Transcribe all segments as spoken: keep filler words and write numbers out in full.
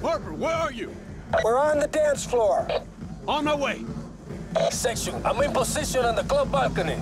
Harper, where are you? We're on the dance floor. On my way. Section, I'm in position on the club balcony.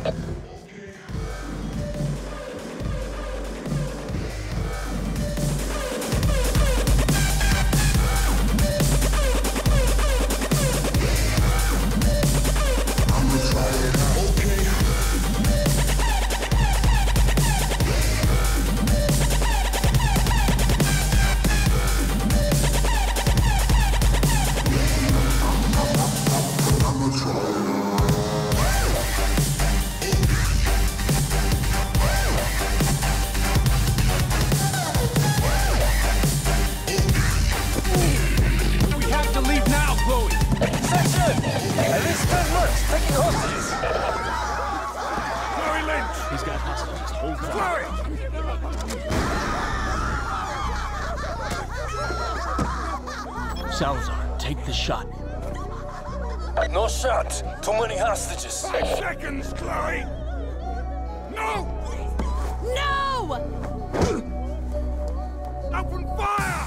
He's got hostages. Hold fire. Salazar, take the shot. No shot. Too many hostages. Five seconds, Chloe. No! No! Open fire!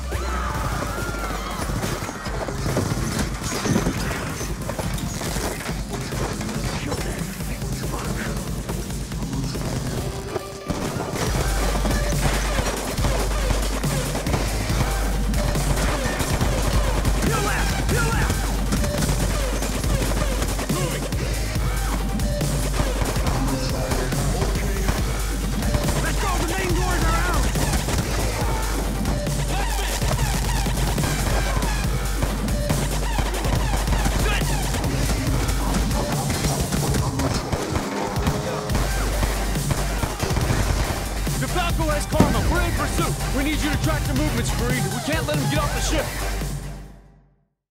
We need you to track the movements, Fareed. We can't let him get off the ship.